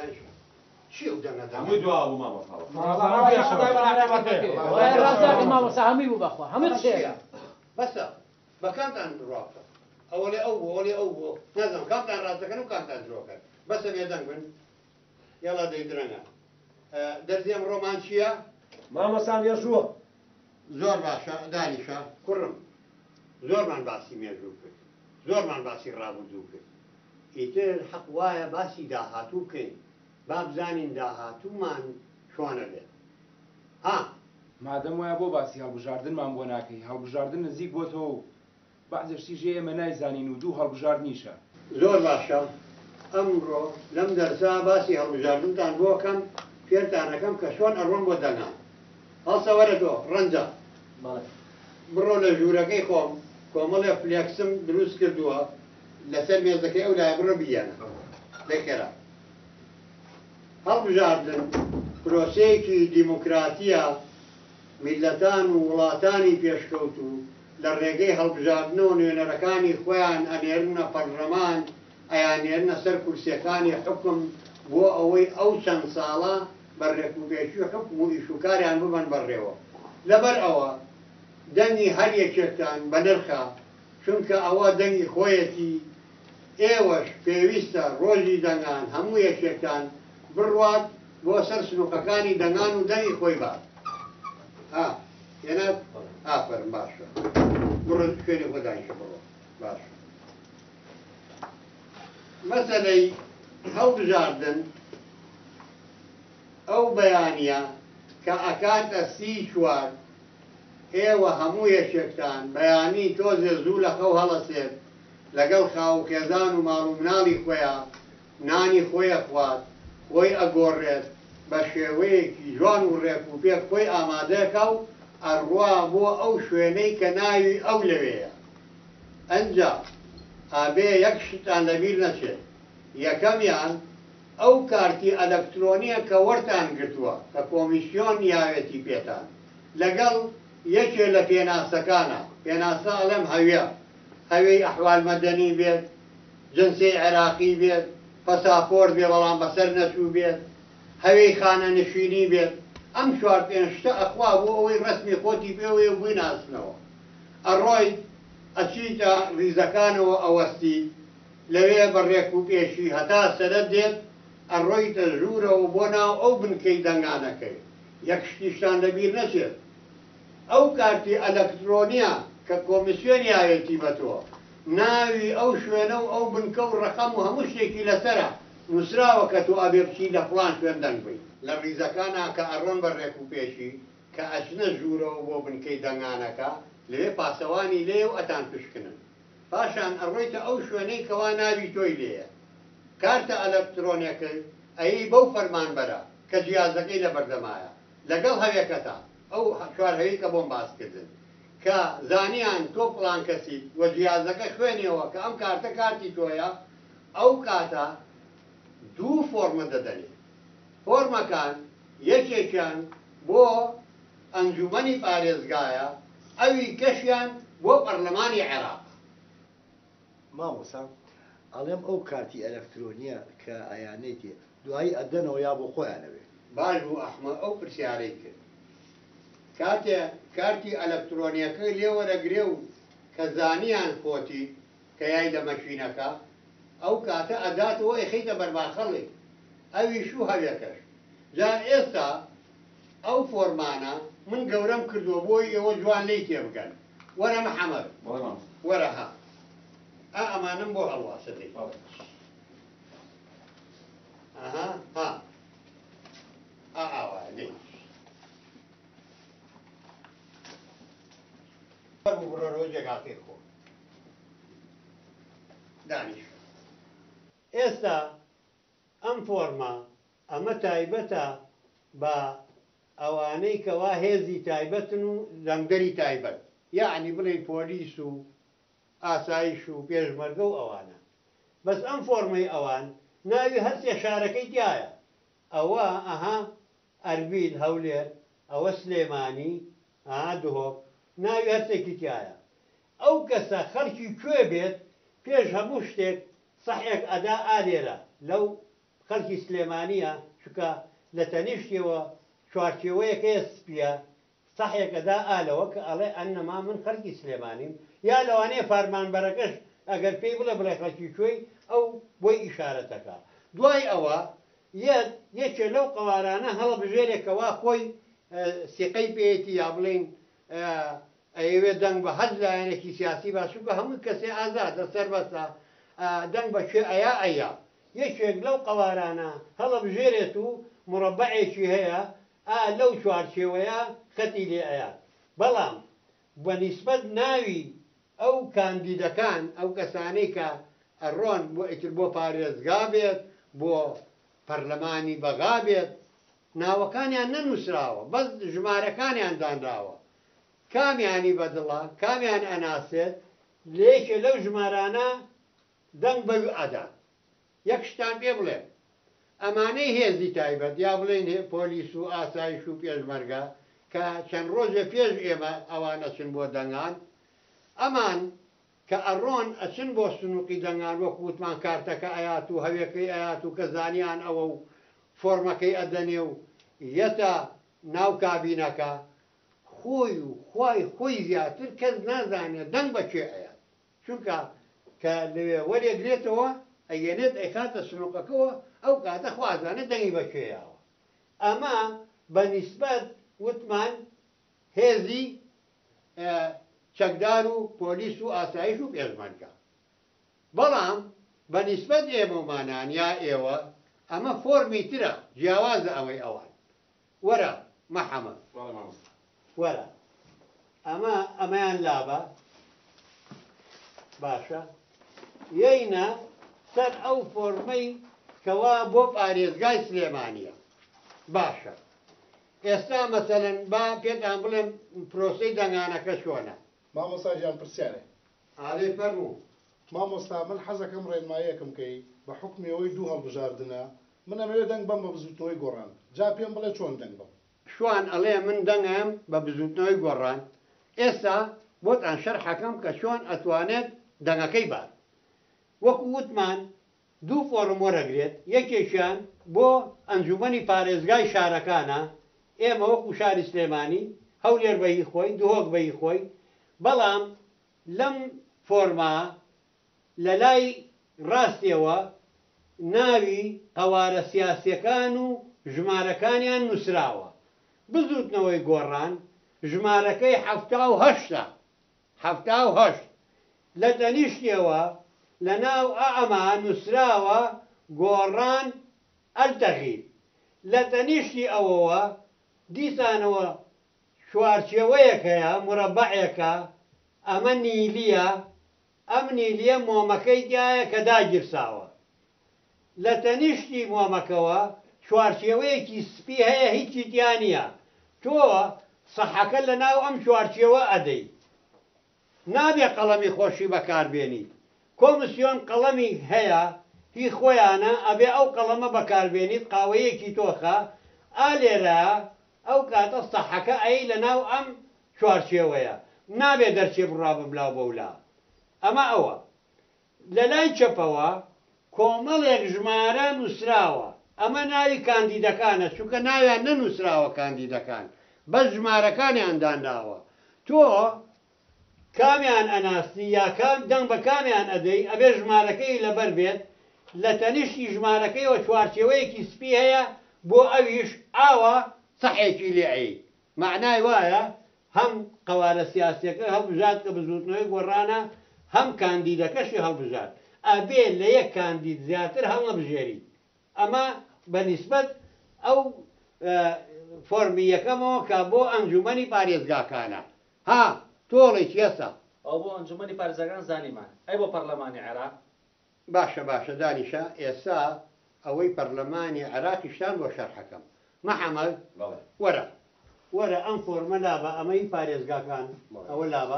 چی ئەو دەنگەدا هەمووی دوا بوو مامۆستا ڕازاقی مامۆستا هەمووی بوو بەخوا هەموو چێە بەسە بەکانتان ڕاکە ئەوە لێ ئەو بوو ئەوە لێ ئەو بوو نازانم کامتان ڕاستەکەن و کامتان درۆکەن بەسە بێدەنگ بن یاڵا دەیدرەنگە دەرزی ئەمڕۆمان چییە؟ مامۆستا مێژووە زۆر باشە دانیشە کوڕم زۆرمان باسی مێژوو کرد زۆرمان باسی ڕابردوو کرد ئیتر حەق وایە باسی داهاتوو بکەین با بزانین داهاتوومان چۆنە بێت ها مادەم وایە بۆ باسی هەڵبژاردنمان بۆ ناکەی هەڵبژاردن نزیک بۆتەوە و بەعزێشتی ژێ ئێمە نایزانین و دوو هەڵبژاردنیشە زۆر باشە ئەمڕۆ لەم دەرسا باسی هەڵبژاردنتان بۆ کەم فێرتانەکەم کە چۆن ئەڕۆن بۆ دەنگان هەڵسەوەرە تۆ ڕەنجە بڕۆ لە ژوورەکەی خۆم کۆمەڵێ فلێکسم دروست کردووە لەسەر مێزەکەی ئەو لای بڕە بیانە لەکێرا هەڵبژاردن پرۆسەیەکی دیموکراتیە میلەتان و وڵاتانی پێشکەوت و لە ڕێگەی هەڵبژاردنەوە نوێنەرەکانی خۆیان ئەنێرنە پەرلەمان ئەیانێرنە سەر کورسیەکانی حکم بۆ ئەوەی ئەو چەند ساڵە بەڕێکوپێکی حکم و ئیشوکاریان ببەن بەڕێوە لەبەر ئەوە دەنگی هەر یەکێکتان بە نرخە چونکە ئەوە دەنگی خۆیەتی ئێوەش پێویستە ڕۆژی دەنگان هەموو یەکێکتان بڕوات بۆ سەر سنووقەکانی دەنگان و دەنگی خۆی بات هێنات ئافەرم باشە بڕۆ خوێنی خۆدانیشە بڕۆ باشە مەسەلەی هەڵبژاردن ئەو بەیانیە کە ئەکاتە 34 ئێوە هەموو یەکێکتان بەیانی تۆزێ زوو لە خەو هەڵەسێت لەگەڵ خاوکێزان و ماڵ و مناڵی خۆیان نانی خۆیە خوات خۆی ئەگۆڕێت بە شێوەیەکی جوان و ڕێک و پێک خۆی ئامادەکە و ئەڕوا بۆ ئەو شوێنەی کە ناوی ئەو لەوەیە ئەنجا ئابێ یەک شتان لەبیر نەچێت یەکەمیان ئەو کارتی ئەلەکترۆنیە کە وەرتان گرتووە کە کۆمیسیۆن یاوێتی پێتان لەگەڵ یەکێ لە پێناسەکانە پێناسە ئەڵێم هەویە هەوێی ئەحوال مەدەنی بێت جنسی عێراقی بێت پەساپۆرت بێ بەڵام بەسەر نەچوو بێت هەوێی خانە نشینی بێت ئەم 4 شتە ئەخوا بۆ ئەوەی ڕسمی خۆتی پێوەیە و بوویناسنەوە ئەڕۆی ئەچیتە ریزەکانەوە ئەوەستی لەوێ بەڕێک و پێشی هەتا سەرەت دێت ئەڕۆیتە ژوورەوە بۆ ناو ئەو بنکەی دەنگانەکەی یەک شتیشتان لەبیر نەچێت ئەو کارتی ئەلەکترۆنیە کە کۆمیسیۆن یاوێتی بەتەوە ناوی ئەو شوێنە و ئەو بنکە و ڕقەم و هەموو شتێکی لەسەرە نووسراوە کە تۆ ئەبێ بچی لە فڵان شوێن دەنگ بی لە ڕیزەکانە کە ئەڕۆن بەڕێک و پێشی کە ئەچنە ژوورەوە بۆ بنکەی دەنگانەکە لەوێ پاسەوانی لێ و ئەتان پشکنن پاشان ئەڕۆیتە ئەو شوێنەی کەوا ناوی تۆی لێیە کارتە ئەلەکترۆنیەکەی ئەی بەو فەرمانبەرە کە جیازەکەی لە بەردەمایە لەگەڵ هەوێکەتە ئەو 4 هەوی کە بۆم باسکردن کە زانیان تۆ پڵان کەسی وە جیازەکە خوێنیەوە کە ئەم کارتە کارتی تۆیە ئەو کاتە دوو فۆرمە دەدەنێت فۆرمەکان یەکێکیان بۆ ئەنجومەنی پارێزگایە ئەوی کەشیان بۆ پەرلەمانی عێراق مامۆستا ئەڵێم ئەو کارتی ئەلەکترۆنیە کە ئەیانەی تێ دوایی ئەدەنەوە یا بۆ خۆیانەوێ باش بوو ئەحمە ئەو پرسیارەی کرد کاتێ کارتی ئەلەکترۆنیەکەی لێوەرەگرێ و کە زانیان خۆتی کە یای لە مەشینەکە ئەو کاتە ئەداتەوە ئەخەیتە بەرباخەڵێ ئەویش و هەوێکەش جا ئێستا ئەو فۆرمانە من گەورەم کردووە بۆی ئێوە جوان لی تێ بگەن وەرە محەمەد وەرە ها ئەمانم بۆ هەڵواسەدەی ئەها ها ئاوانەی بڕۆ جێگاکەی خۆ دانیش ئێستا ئەم فۆرمە ئەمە تایبەتە بە ئەوانەی کەوا هێزی تایبەتن و دەنگدەری تایبەت یعنی بڵێ پۆلیس و ئاسایش و پێشمەرگە و ئەوانە بەس ئەم فۆرمەی ئەوان ناوی هەرسێ شارەکەی تایە ئەوە ئەها ئەربیل هەولێر ئەوە سلێمانی دهۆک ناوی هەرسێکی تایە ئەو کەسە خەڵکی کوێ بێت پێش هەموو شتێک سەحێک ئەدا ئالێرە لەو خەڵکی سلێمانیە چکە لە تەنیشتەوە چوارچێوەیەکەیە سپیە سەحێکەدا ئالەوە کە ئەڵێ ئەنەما من خەڵکی سلێمانیم یا لەوانەیە فارمانبەرەکەش ئەگەر پێی بڵێ بڵێ خەڵکی کوێی ئەو بۆی ئیشارەتەکە دوای ئەوە یەکێ لەو قەوارانە هەڵبژێرێکەوە خۆی سیقەی پێێتی یا بڵین ئەوێ دەنگ بە هەر لایەنێکی سیاسی باشووکە هەموو کەسێ ئازادە سەربەستا دەنگ بە کوێ ئەیا یەکێک لەو قەوارانە هەڵبژێرێت و مربعێکی هەیە لەو چوارچێوەیە خەتی لێ ئەیە بەڵام بە نیسبەت ناوی ئەو کاندیدەکان ئەو کەسانەی کە ئەڕۆن بۆ ئیتر بۆ پارێزگا بێت بۆ پەرلەمانی بەغا بێت ناوەکانیان نەنووسراوە بەس ژمارەکانیان دانراوە کامیانی بەدڵە کامیان ئەناسێت لێکێ لەو ژمارانە دەنگ بەوی ئەدا یەک شتان پێ بڵێ ئەمانەی هێزی تایبەت یا بڵێن پۆلیس و ئاسایش و پێشمەرگە کە چەند ڕۆژە پێش ئێمە ئەوان ئەچن بۆ دەنگان ئەمان کە ئەڕۆن ئەچن بۆ سنووقی دەنگان وەکو وتمان کارتەکە ئەیات و هەوێکەی ئەیات و کە زانیان ئەوە و فۆرمەکەی ئەدەنێ و یەتە ناو کابینەکە خۆی زیاتر کەس نازانێت دەنگ بەکوێ ئەیات چونکە کە لەوێ وەرێگرێتەوە ئەگەنێت ئەیخاتە سنووقەکەەوە ئەو کاتە خوازانە دەنگی بەکوێیاوە ئەمە بە نیسبەت وتمان هێزی چەکدار و پۆلیس و ئاسایش و پێشمەرگە بەڵام بە نیسبەت ئێمەمانان یا ئێوە ئەمە فۆرمی ترە جیاوازە ئەوەی ئەوان وەرە مەحەمەد وەرە ئەمەیان لابە باشە یەینە سەر ئەو فۆرمەی کەوا بۆ پارێزگای سلێمانیە باشە ئێستا مەسەلەن با پێتان بڵێم پرۆسەی دەنگانەکە چۆنە مامۆستاجیان پرسیارێ ئاڵێ فەرموو مامۆستا من حەزەکەم ڕێنماییەکەم کەی بە حکمیەوەی دوو هەڵبژاردنە من ئەمەوێ دەنگ بەم بە بزوتنەوەی گۆڕان جا پێم بڵێ چۆن دەنگ بم شوان ئەڵێ من دەنگم بە بزوتنەوەی گۆڕان ئێستا بۆتان شەرحەکەم کە چۆن ئەتوانێت دەنگەکەی بات وەکو وتمان دوو فۆرم وەرەگرێت یەکێکیان بۆ ئەنجومەنی پارێزگای شارەکانە ئێمە وەکو شاری سلێمانی هەولێر بەهی خۆی دوهۆک بەهی خۆی بەڵام لەم فۆرما لە لای ڕاستیەوە ناوی قەوارە سیاسیەکان و ژمارەکانیان نووسراوە بزوتنەوەی گۆڕان ژمارەکەی 78 لە تەنیشتیەوە لە ناو ئەمە نووسراوە گۆڕان ئەلتەغیر لە تەنیشتی ئەوەوە دیسانەوە چوارچێوەیەکەیە مرەبعێکە ئەمە نیلیە ئەم نیلیە مۆمەکەی تایە کە داگیرساوە لە تەنیشتی مۆمەکەوە چوارچێوەیەکی سپی هەیە هیچی دیانە تۆ سەحەکە لە ناو ئەم چوارچێوە ئەدەی نابێ قەڵەمی خۆشی بەکاربێنی کۆمسیۆن قەڵەمی هەیە هی خۆیانە ئەبێ ئەو قەڵەمە بەکاربێنیت قاوەیەکی تۆخە ئالێرە ئەو کاتە سەحەکە ئەی لە ناو ئەم چوارچێوەیە نابێ دەرچێ بڕا ببلاو بەولا ئەمە ئەوە لە لای چەپەوە کۆمەڵێک ژمارە نووسراوە ئەمە ناوی کاندیدەکانە چونکە ناویان نەنووسراوە کاندیدەکان بەس ژمارەکانیان دانراوە تۆ کامیان ئەناستی یا دەنگ بە کامیان ئەدەی ئەبێ ژمارەکەی لەبەر بێت لە تەنیشتی ژمارەکەیەوە چوارچێوەیەکی سپی هەیە بۆ ئەویش ئاوە سەحێکی لێعی معنای وایە هەم قەوارە سیاسیەکە هەڵبژات کە بزوتنەوەی گۆڕانە هەم کاندیدەکەشی هەڵبژات ئەبێ لە یەک کاندید زیاتر هەڵنەبژێری ئەمە بە نیسبەت ئەو فۆرمی یەکەمەوە کە بۆ ئەنجومەنی پارێزگاکانە ها تۆڵێک یەسە ئەو بۆ ئەنجومەنی پارێزگاکان زانیمان ئەی بۆ پەرلەمانی عێراق باشە دانیشە ئێستا ئەوەی پەرلەمانی عێراقیشتان بۆ شەرحەکەم مەحەمەد وەرە ئەم فۆرمە لابە ئەمەی پارێزگاکان ئەوە لابە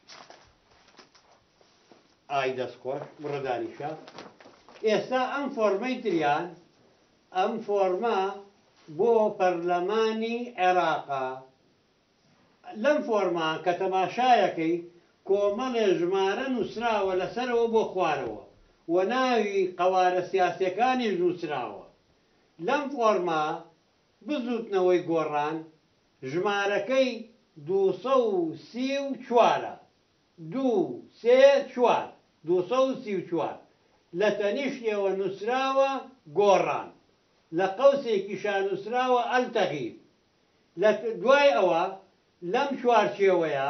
ئای دەستخۆش بڕە دانیشە ئێستا ئەم فۆرمەی تریان ئەم فۆرمە بۆ پەرلەمانی عێراقا لەم فۆرما کە تەماشایەکەی کۆمەڵێ ژمارە نووسراوە لەسەرەوە بۆ خوارەوە و ناوی قەوارە سیاسیەکانی نووسراوە لەم فۆرما بزوتنەوەی گۆڕان ژمارەکەی 234 234 لە تەنیشتەوە نووسراوە گۆڕان لە قەوسێکیشان نووسراوە ئەلتەغیب لە دوای ئەوە لەم چوارچێوەیە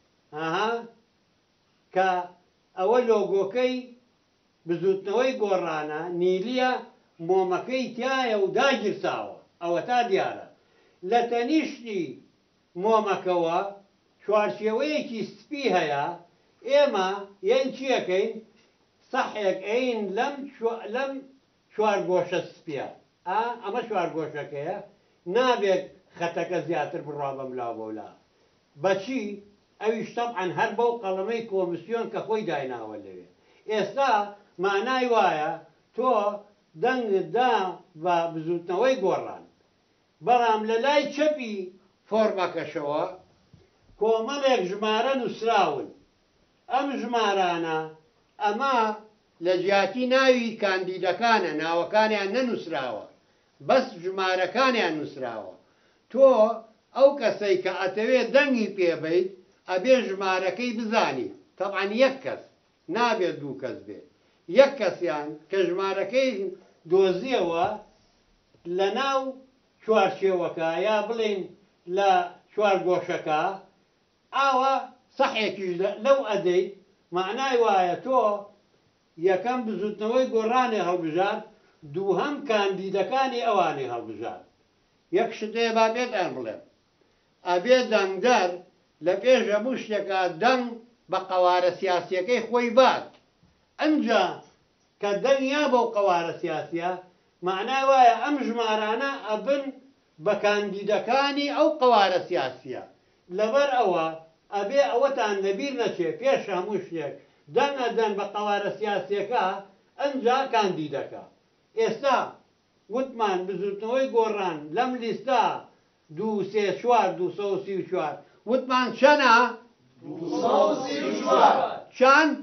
کە ئەوە لۆگۆکەی بزوتنەوەی گۆڕانە نیلیە مۆمەکەی تایە و داگیرساوە ئەوە تا دیارە لە تەنیشتی مۆمەکەوە چوارچێوەیەکی سپی هەیە ئێمە یەن چیەکەین سەحێک ئەین لەم چوارگۆشە سپیە ئەمە چوارگۆشەکەیە نابێت خەتەکە زیاتر بڕوا بەم لاو بەولا بەچی ئەویش تەبعەن هەر بەو قەڵەمەی کۆمیسیۆن کە خۆی دایناوە لەوێ ئێستا مانای وایە تۆ دەنگت دا بە بزوتنەوەی گۆڕان بەڵام لە لای چەپی فۆرمەکەشەوە کۆمەڵێک ژمارە نووسراون ئەم ژمارانە ئەمە لە جیاتی ناوی کاندیدەکانە ناوەکانیان نەنووسراوە بەس ژمارەکانیان نووسراوە تۆ ئەو کەسەی کە ئەتەوێت دەنگی پێبیت ئەبێ ژمارەکەی بزانی تەبعەن یەک کەس نابێت دوو کەس بێت یەک کەسیان کە ژمارەکەی دۆزیەوە لە ناو چوارچێوەکە یا بڵێن لە چوارگۆشەکە ئاوە سەحێکیش لەو ئەدەیت معنای وایە تۆ یەکەم بزوتنەوەی گۆڕانی هەڵبژار دووهەم کاندیدەکانی ئەوانی هەڵبژار یەک شتەیە با بێت ئەم بڵێم ئەبێ دەنگدەر لە پێش هەموو شتێکە دەنگ بە قەوارە سیاسیەکەی خۆی بات ئەنجا کە دەنگ یا بەو قەوارە سیاسیە معنای وایە ئەم ژمارانە ئەبن بە کاندیدەکانی ئەو قەوارە سیاسیە لەبەر ئەوە ئەبێ ئەوەتان لەبیر نەچێ پێش هەموو شتێک دەنگ ئەدەن بە قەوارە سیاسیەکە ئەنجا کاندیدەکە ئێستا وتمان بزوتنەوەی گۆڕان لەم لیستا 234 وتمان چەنە؟ 234 چەند؟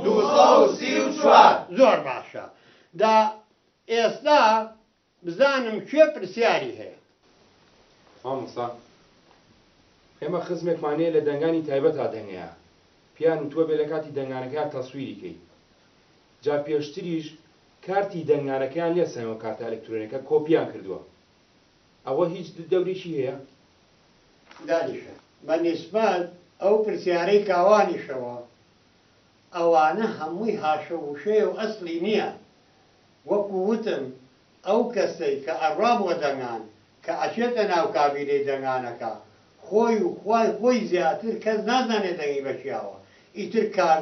234 زۆر باشە دا ئێستا بزانم کوێ پرسیاری هەیە مامۆستا ئێمە خزمێکمانەیە لە دەنگانی تایبەت تا دەنگەیە پیان و تۆ بێ لە کاتی دەنگانەکەیان تەسویری کەی جا پێشتریش کارتی دەنگانەکەیان لێ سەنەوە کارتە ئەلکترۆنیەکە کۆپیان کردووە ئەوە هیچ دەوریشی هەیە دانیشە بەنسبەت ئەو پرسیارەی کاوانیشەوە ئەوانە هەمووی هاشە وشەیە و ئەسلی نییە وەکو وتم ئەو کەسەی کە ئەڕابوە دەنگان کە ئەچێتە ناو کابینەی دەنگانەکە خۆی و خۆی زیاتر کەس نازانێت دەنگی بەچیاوە ئیتر کار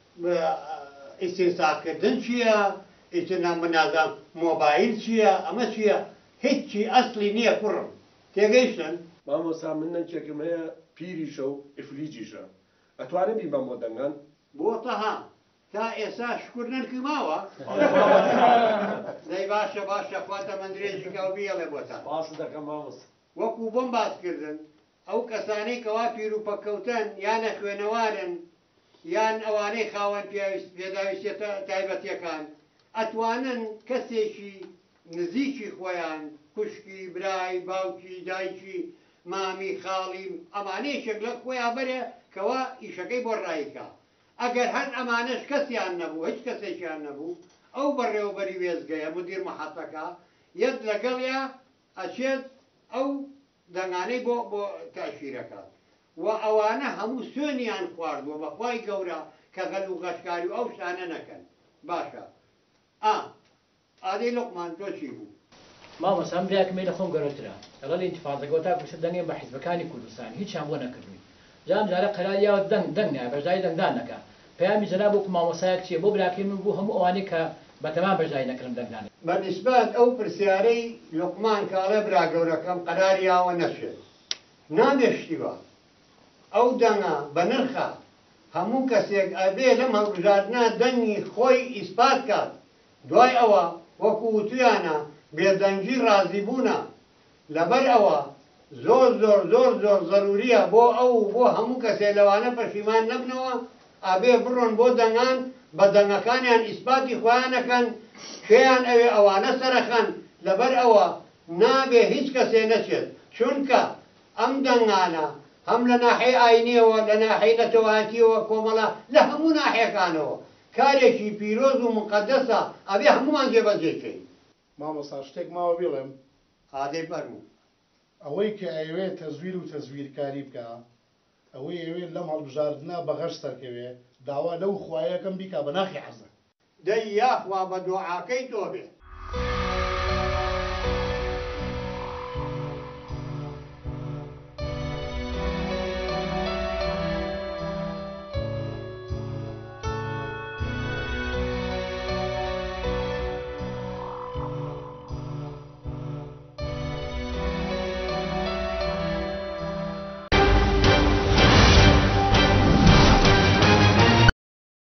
ئیسێساکردن چییە ئیتر نازان مۆبایل چییە ئەمە چییە هیچی ئەسلی نییە کوڕم تێگەیشتن مامۆستا من نەنچێکم هەیە پیریشە و ئفلیجیشە ئەتوانێت بی بەم بۆ دەنگان بۆ تەها تا ئێستا شکر نرکی ماوە دەی باشە خواتە من درێژیکە و بیەڵێ بۆتان باس دەکەم مامۆستا وەکو بۆم باسکردن ئەو کەسانەی کەوا پیر و پەکەوتن یانە خوێنەوارن یان ئەوانەی خاوەن پێداویستێتە تایبەتیەکان ئەتوانن کەسێکی نزیکی خۆیان کوشکی برای باوکی دایکی مامی خاڵی ئەمانەیەشێک لە خۆیان بەرێ کەوا ئیشەکەی بۆ ڕایکە ئەگەر هەر ئەمانەش کەسیان نەبوو هیچ کەسێکیان نەبوو ئەو بەڕێوەبەری وێزگەیە مدیر مەحەتەکە یەک لەگەڵیا ئەچێت ئەو دەنگانەی بۆ تاشیرەکە و ئەوانە هەموو سوێنیان خواردووە بەخوای گەورە کە گەل و غەشکاری و ئەو شتانە نەکەن باشە ئادەی لوقمان تۆ چی بوو مامۆستا براکەمەی لە خۆم گەورەترە لەگەڵ ئینتیفاڵەکەەوە تا گوشت دەنگێن بە حیزبەکانی کوردستان هیچیان بۆ نەکردووی جام جارە قەراریاوە دەنگ نایە بەژای دەنگدان نەکە پەیامی جەناب وەکو مامۆسایەک چییە بۆ براکەی من بوو هەموو ئەوانەی کە بەتەمان بەژای نەکردم دەنگدان بەنسبەت ئەو پرسیارەی لوقمان کاڵێ برا گەورەکەم قەراریاوە نەچێت نادێشتیوە ئەو دەنگە بە نرخە هەموو کەسێک ئەبێ لەم هەڵبژاردنە دەنگی خۆی ئیسپات کات دوای ئەوە وەکو وتویانە بێدەنگی ڕازیبوونە لەبەر ئەوە زۆر ضروریە بۆ هەموو کەسێ لەوانە پەشیمان نەبنەوە ئەبێ بڕۆن بۆ دەنگان بە دەنگەکانیان ئیسپاتی خۆیانەکەن شێیان ئەوێ ئەوانە سەرەخەن لەبەر ئەوە نابێ هیچ کەسێ نەچێت چونکە ئەم دەنگانە هەم لە ناحەی ئاینیەوە لە ناحەی نەتەواتیەوە کۆمەڵە لە هەموو ناحەکانەوە کارێکی پیرۆز و مقدسە ئەبێ هەمومان جێبەجێکەین. مامۆستا شتێک ماوە بڵێم ئادەی فەرموو ئەوەی کە ئەوێ تەزویر و تەزویرکاری بکە ئەوەی ئەوێ لەم هەڵبژاردنە بەغەش سەرکەوێ داوا لەو خوایەکەم بیکا بە ناخی حەزە دەی یاخوا بە دوعاکەی تۆ بێ